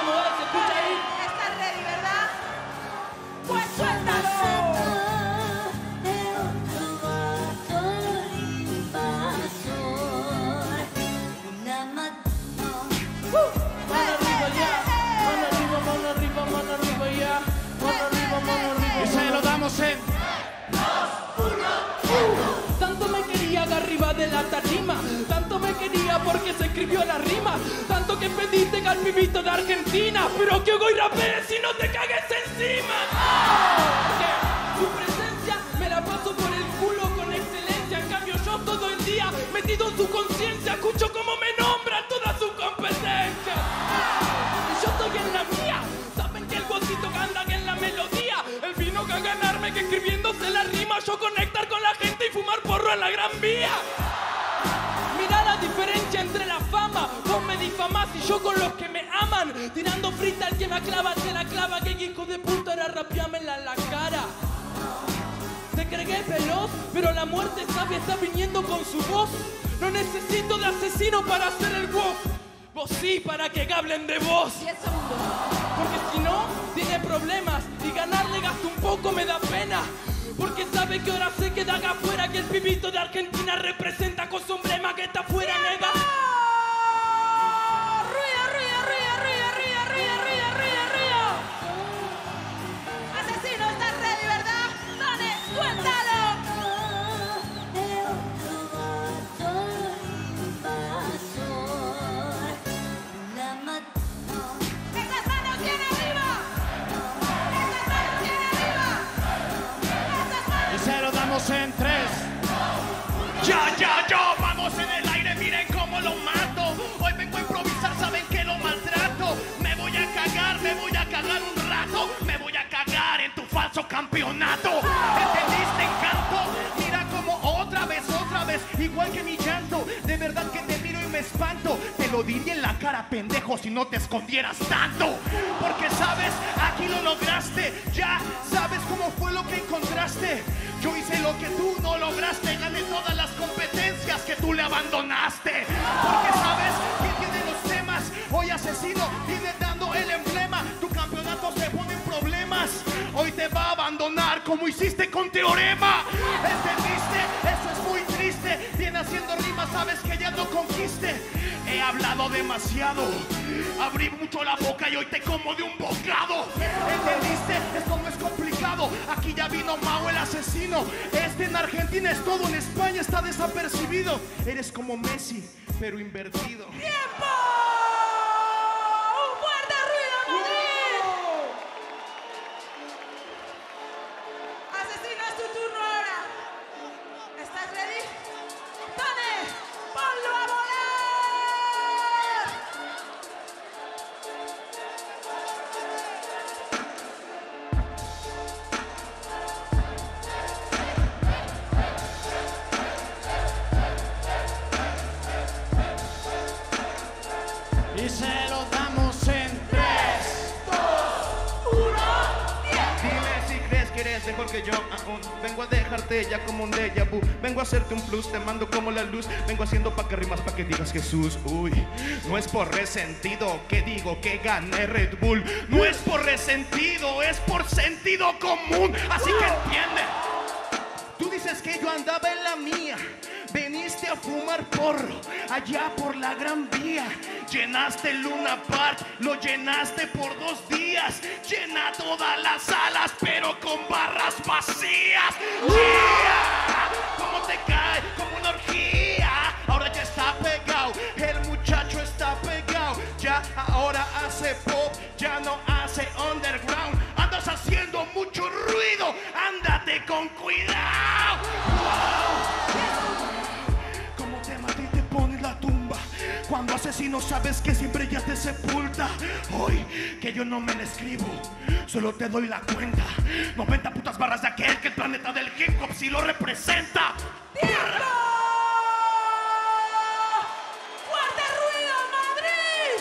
¿Cómo es? ¿Se escucha ahí? ¿Estás ready, verdad? Pues suéltalo. Y se lo damos en 2, 1. Tanto me quería de arriba de la tarima, tanto me quería porque se escribió la rima, tanto que pediste al pibito de Argentina, pero que hoy rapees y no te cagues encima. Que su presencia me la paso por el culo con excelencia, en cambio yo todo el día metido en su conciencia, escucho cómo me nombran toda su competencia. Y yo estoy en la mía, saben que el vocito anda que en la melodía, él vino a ganarme que escribiéndose la rima, yo conectar con la gente y fumar porro en la Gran Vía. Mirá la diferencia entre la fama, vos me difamás y yo con los que me aman, tirando frita al que me clava, se la clava, que hijo de puta era rapeármela en la cara. Te cregué veloz, pero la muerte sabia está viniendo con su voz. No necesito de asesino para hacer el wof. Vos sí, para que hablen de vos. 10 segundos. Porque si no, tiene problemas y ganarle gasto un poco me da pena. Porque sabe que ahora se queda acá afuera, que el pibito de Argentina representa con su emblema que está afuera, nega. Asesino, ¿estás ready, verdad? Dale, suéltalo. Esas manos bien arriba. Esas manos bien arriba. Esas manos. Y se lo damos en 3. Yo, vamos en el aire, miren cómo lo mato. Hoy vengo a improvisar, saben que lo maltrato. Me voy a cagar un rato. Me voy a cagar en tu falso campeonato. ¿Entendiste, encanto? Mira como otra vez, igual que mi llanto. De verdad que te miro y me espanto. Te lo diría en la cara, pendejo, si no te escondieras tanto. Porque sabes, aquí lo lograste. Ya sabes cómo fue lo que encontraste. Yo hice lo que tú no lograste. Gané todas las competencias que tú le abandonaste. Porque sabes que tiene los temas. Hoy asesino viene dando el emblema. Tu campeonato se pone en problemas. Hoy te va a abandonar como hiciste con Teorema. ¿Entendiste? Eso es muy triste. Viene haciendo rimas, sabes que ya no conquiste. He hablado demasiado. Abrí mucho la boca y hoy te como de un bocado. ¿Entendiste? Esto no es complicado. Aquí ya vino Mau el asesino. Este en Argentina es todo, en España está desapercibido. Eres como Messi, pero invertido. ¡Tiempo! ¡Un fuerte ruido, Madrid! Asesino, es tu turno ahora. ¿Estás ready? ¡Dale! ¡Ponlo a volar! Y se lo damos en 3, 2, 1. Dime si crees que eres mejor que yo aún. Vengo a dejarte ya como un déjà vu. Vengo a hacerte un plus, te mando como la luz. Vengo haciendo pa' que rimas, pa' que digas Jesús. Uy, no es por resentido que digo que gané Red Bull. No es por resentido, es por sentido común. Así que entiende. Tú dices que yo andaba en la mía. Veniste a fumar porro allá por la Gran Vía. Llenaste el Luna Park, lo llenaste por 2 días. Llena todas las salas, pero con barras vacías. Yeah. ¿Cómo te cae? Como una orgía. Ahora ya está pegado, el muchacho está pegado. Ya ahora hace pop, ya no hace underground. Andas haciendo mucho ruido, ándate con cuidado. Wow. Como te maté y te pones la tumba. Cuando asesino sabes que siempre ya te sepulta. Hoy que yo no me la escribo, solo te doy la cuenta. 90 putas barras de aquel que el planeta del hip hop sí lo representa. ¡Tiempo! ¡Fuerte ruido, Madrid!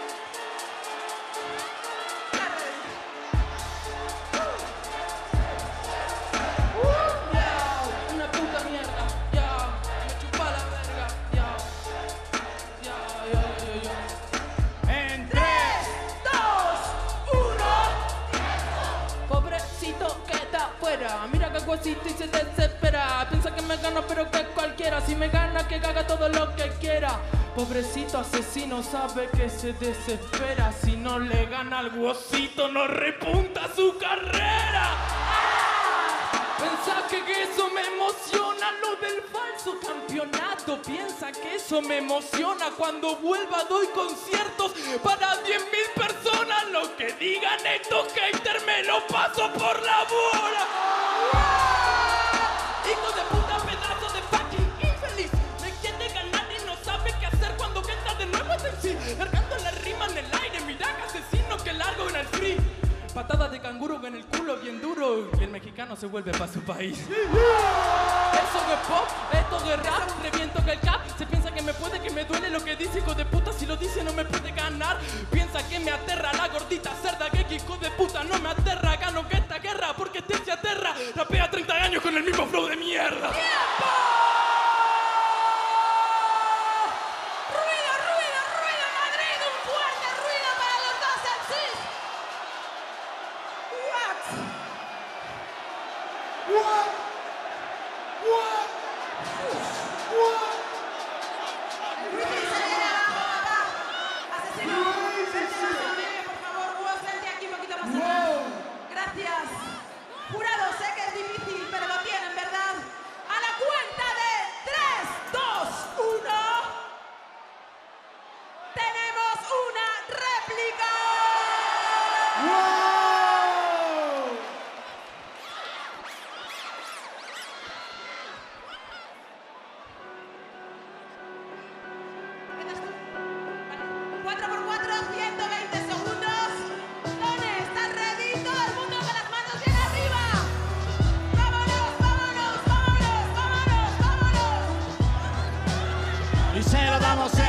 Una puta mierda, ya, me chupa la verga, ya. En 3, 2, huesito y se desespera. Piensa que me gana pero que cualquiera. Si me gana que haga todo lo que quiera. Pobrecito asesino sabe que se desespera. Si no le gana al huesito no repunta su carrera. Pensá que eso me emociona, lo del falso campeonato. Piensa que eso me emociona. Cuando vuelva doy conciertos para 10.000 personas. Lo que digan estos haters me lo paso por la bola. Hijo de puta, pedazo de fucking infeliz. Me quiere ganar y no sabe qué hacer cuando entra de nuevo en sí. Largando la rima en el aire, mira que asesino que largo en el free. Patadas de canguro en el culo bien duro y el mexicano se vuelve para su país. Eso de pop, esto de rap, reviento que el cap. Se piensa que me puede, que me duele lo que dice, hijo de puta. Si lo dice no me puede ganar. Piensa que me aterra la gordita cerda, que hijo de puta no me aterra. Gano que esta guerra porque te se aterra. Rapea 30 años con el mismo flow de mierda. ¡Tiempo! ¡Ruido, Madrid! ¡Un fuerte ruido para los dos MCs! El Wiki se viene abajo, papá. Asesino, vente más en medio, por favor. Woz, vente aquí un poquito más atrás. Gracias. Jurado, sé que es difícil, pero lo tienen, ¿verdad? A la cuenta de 3, 2, 1. Tenemos una réplica. ¿Empiezas tú? Vale. 4x4, 120 segundos. Tone, ¿estás ready? Todo el mundo con las manos bien arriba. ¡Vámonos, vámonos, vámonos, vámonos, vámonos! Y se lo damos en 3,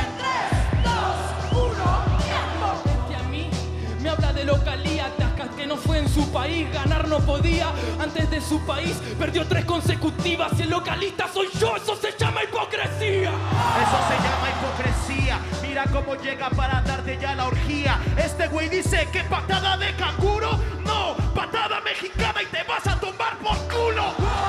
2, 1, tiempo. Frente a mí me habla de localía, Tascas que no fue en su país, ganar no podía. Antes de su país perdió 3 consecutivas. Y el localista soy yo, eso se llama hipocresía. Eso se llama hipocresía. Mira cómo llega para darte ya la orgía. Este güey dice que patada de canguro. No, patada mexicana y te vas a tumbar por culo.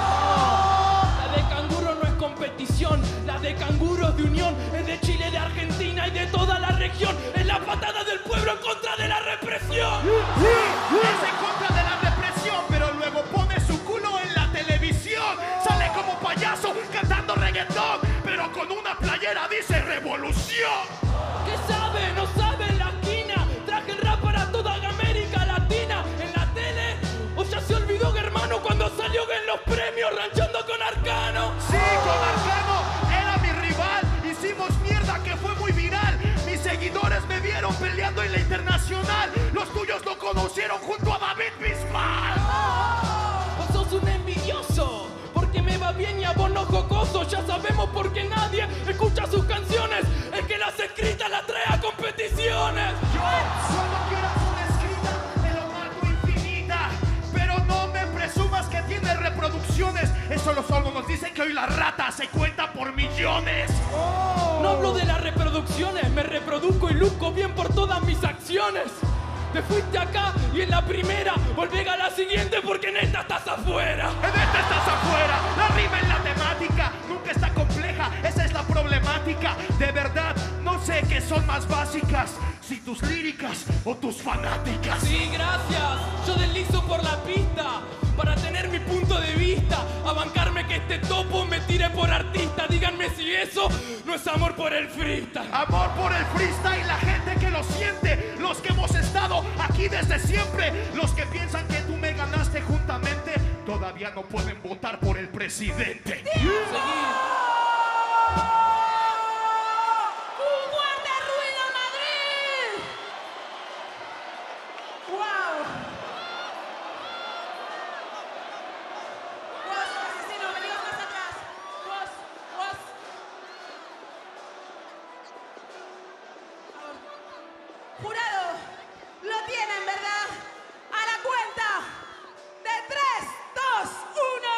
La de canguro no es competición, la de canguro es de unión. Es de Chile, de Argentina y de toda la región. Es la patada del pueblo en contra de la represión. Sí, es en contra de la represión, pero luego pone su culo en la televisión. Sale como payaso cantando reggaetón, pero con una playera dice revolución. ¿Qué sabe? No sabe en la esquina. Traje el rap para toda América Latina. En la tele, o ya se olvidó que hermano cuando salió en los premios ranchando con Arcano. Sí, con Arcano era mi rival. Hicimos mierda que fue muy viral. Mis seguidores me vieron peleando en la internacional. Los tuyos lo conocieron junto a David Bisbal. Vos sos un envidioso, porque me va bien y a vos no jocoso. Ya sabemos por qué nadie escucha sus canciones. El que las escritas las trae a competiciones. Yo solo quiero una escrita de lo marco infinita. Pero no me presumas que tiene reproducciones. Eso solo nos dicen que hoy la rata se cuenta por millones. No hablo de las reproducciones, me reproduzco y luzco bien por todas mis acciones. Te fuiste acá y en la primera volvé a la siguiente porque en esta estás afuera. En esta estás afuera. La rima en la temática nunca está compleja. Esa es la problemática. De verdad, no sé qué son más básicas. Si tus líricas o tus fanáticas. Sí, gracias. Yo deslizo por la pista para tener mi punto de vista. A bancarme que este topo me tire por artista. Díganme si eso no es amor por el freestyle. Amor por el freestyle, la gente que lo siente. Los que hemos estado aquí desde siempre. Los que piensan que tú me ganaste juntamente. Todavía no pueden votar por el presidente. Seguí. ¡Un fuerte ruido, Madrid! ¡Wow! Woz, asesino, venimos más atrás. Woz, Woz. Jurado, lo tienen, ¿verdad? A la cuenta de 3, 2, 1.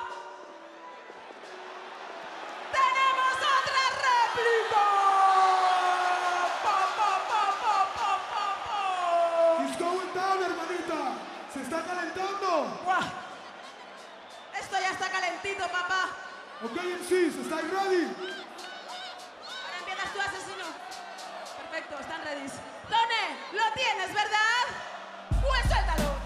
¡Tenemos otra réplica! ¡Pa, pa, pa, pa, pa, pa, pa! It's going down, hermanita. Se está calentando. ¡Guau! Esto ya está calentito, papá. Ok, MCs, ¿estáis ready? Ahora empiezas tú, asesino. Perfecto, están ready. Tone, lo tienes, ¿verdad? Pues suéltalo.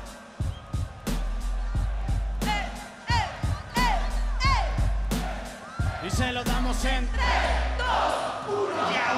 Y se lo damos en 3, 2, 1.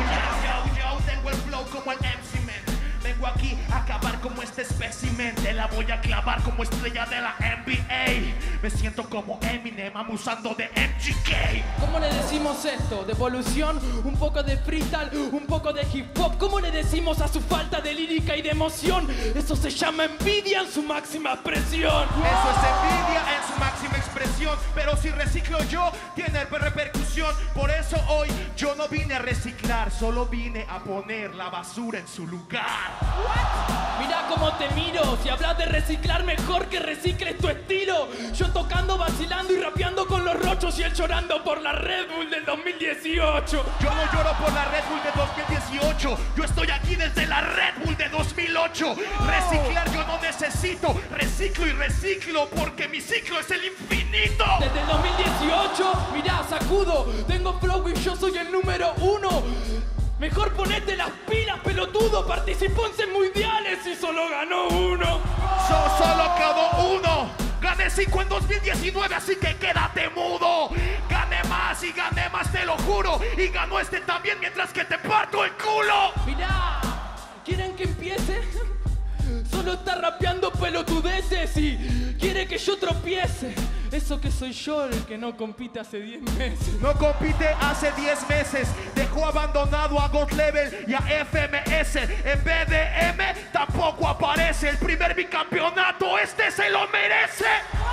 Yo, tengo el flow como el MC Man. Vengo aquí a acabar como este espécimen. Te la voy a clavar como estrella de la NBA. Me siento como Eminem abusando de MGK. ¿Cómo le decimos esto? ¿Devolución? ¿Un poco de freestyle? ¿Un poco de hip hop? ¿Cómo le decimos a su falta de lírica y de emoción? Eso se llama envidia en su máxima expresión. Eso es envidia en su máxima expresión. Pero si reciclo yo, tiene repercusión. Por eso hoy yo no vine a reciclar, solo vine a poner la basura en su lugar. Mira cómo te miro. Si hablas de reciclar, mejor que recicles tu estilo. Yo tocando, vacilando y rapeando con los rochos, y él llorando por la Red Bull del 2018. Yo no lloro por la Red Bull de 2018. Yo estoy aquí desde la Red Bull de 2008. Reciclar yo no necesito. Reciclo y reciclo porque mi ciclo es el infinito. Desde el 2018, mirá, sacudo. Tengo flow y yo soy el número 1. Mejor ponete las pilas, pelotudo. Participó en 6 mundiales y solo ganó 1. Solo quedó 1. Gané 5 en 2019, así que quédate mudo. Gané más y gané más, te lo juro. Y ganó este también mientras que te parto el culo. Mirá, ¿quieren que empiece? Solo está rapeando pelotudeces y quiere que yo tropiece. Eso que soy yo el que no compite hace 10 meses. No compite hace 10 meses. Dejó abandonado a God Level y a FMS. En BDM tampoco aparece. El primer bicampeonato, este se lo merece.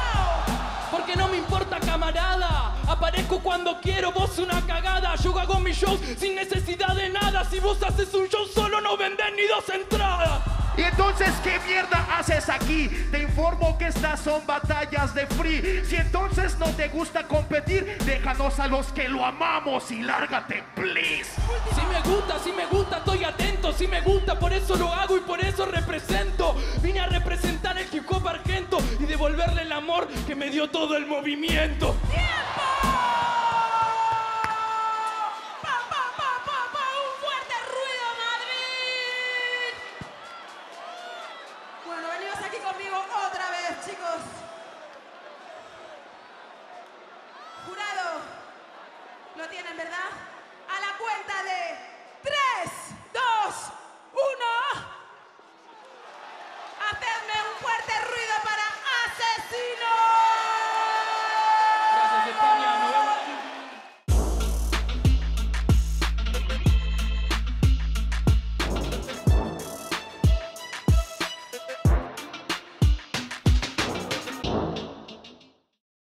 Porque no me importa, camarada. Aparezco cuando quiero, vos una cagada. Yo hago mis shows sin necesidad de nada. Si vos haces un show solo, no vendés ni 2 entradas. Y entonces, ¿qué mierda haces aquí? Te informo que estas son batallas de free. Si entonces no te gusta competir, déjanos a los que lo amamos y lárgate, please. Si me gusta, estoy atento. Si me gusta, por eso lo hago y por eso represento. Vine a representar el hip hop argento y devolverle el amor que me dio todo el movimiento. Bueno, venimos aquí conmigo otra vez, chicos. Jurado, lo tienen, ¿verdad?